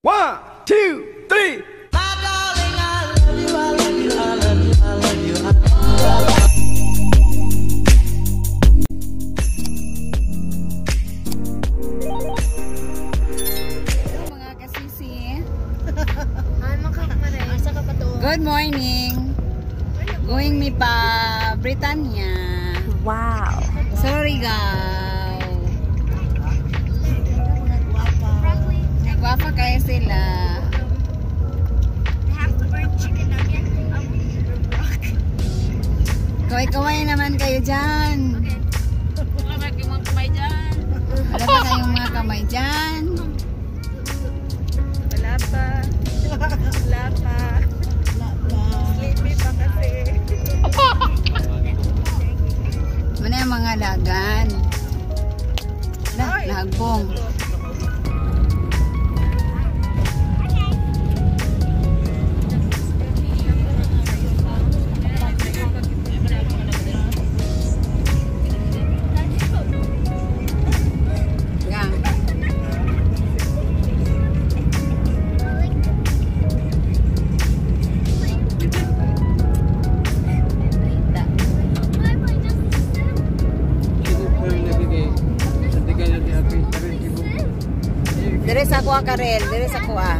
1, 2, 3. Good morning. Going mi pa Britannia. Wow. Surigao. Nagwapa kaya sila. Kaway-kaway naman kayo dyan. Wala pa kayong mga kamay dyan. Wala pa. Wala pa. Sleepy pa kasi. Ano yung mga lagan? Lagbong. Dire sa kuha Karel, dire sa kuha.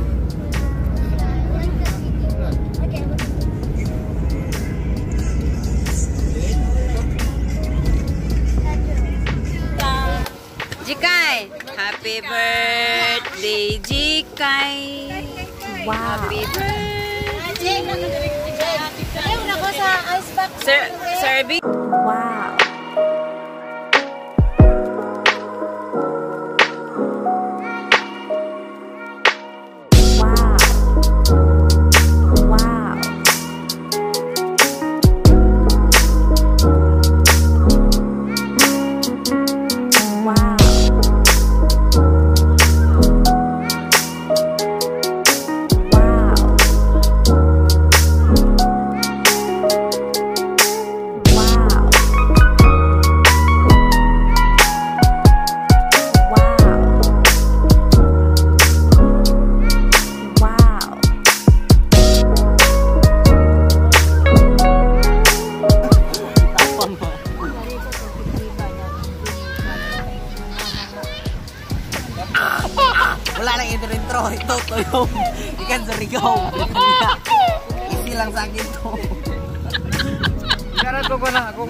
Jikay, happy birthday Jikay. Wow. Happy birthday. Ayun ako sa icebox. Serving. Wow. Wala nang intro. Ito yung ikan Surigao. Easy lang sa akin to. Karat ko na ako.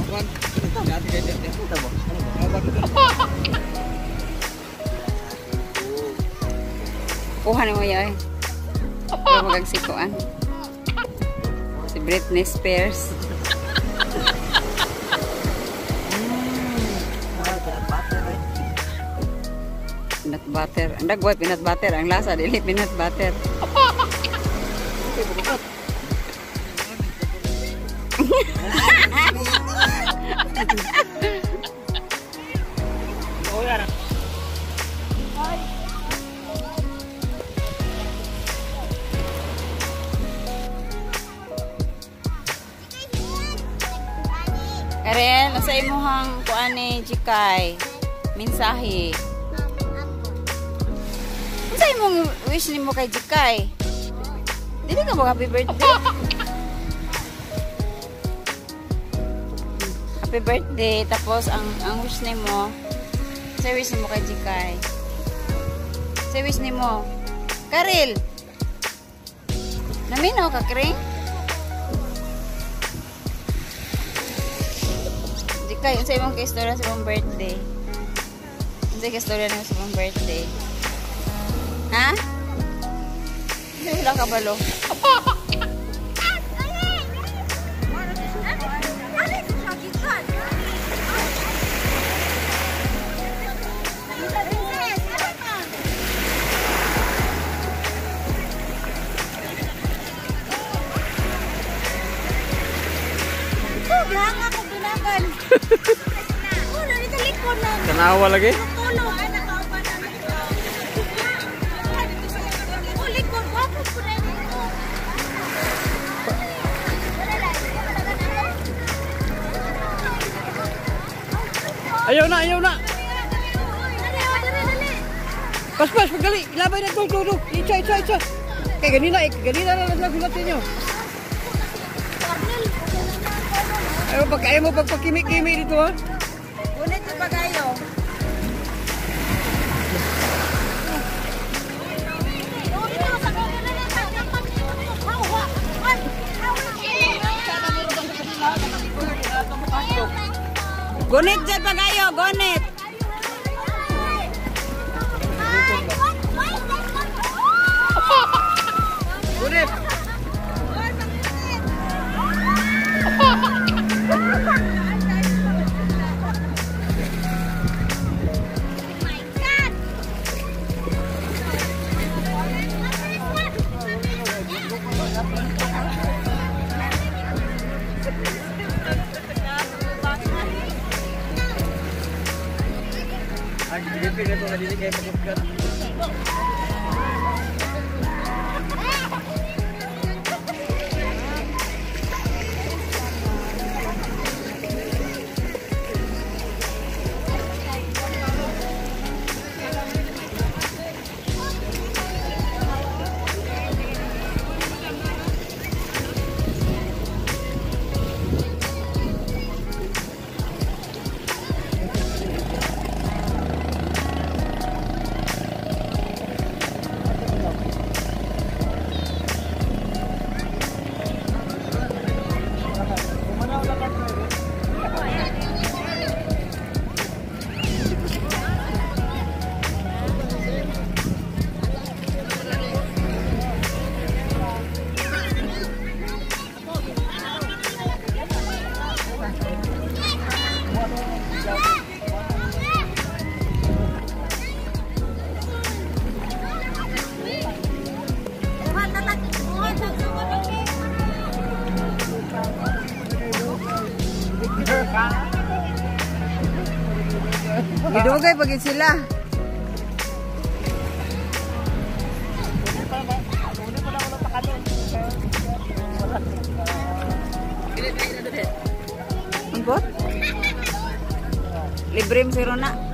Ito ba? Kuha na mo yun. Pero magagsikuan. Si Britney Spears. Peanut butter. Ang dagway peanut butter. Ang lasa dili peanut butter. Karel, nasa imuhang kuan ni Jikay. Mensahe. Sa imong wish nimo kay Jikay. Dili ka ba happy birthday? Happy birthday tapos ang wish nimo. Sa wish nimo kay Jikay. Sa wish nimo. Karel. Naminaw ka kring? Jikay, unsa imong kaistorya sa imong birthday? Unsa kaistorya nimo sa imong birthday? Ha? Wala ka balo. Lang ako binagan. Wala ni talikod na. Tanawa lagi. Tulog. Ayaw na, ayaw na. Pas, pagdali. Ilabay na to. Itsa. Kaya ganina na nagulat ninyo. Ayaw mo pagpakimi-kimi dito ha. Gunit sa pagayo. Gunit dyan pagayo, gunit. Gunit. Gidugay pagit sila. Angkot? Libre mo si Rona.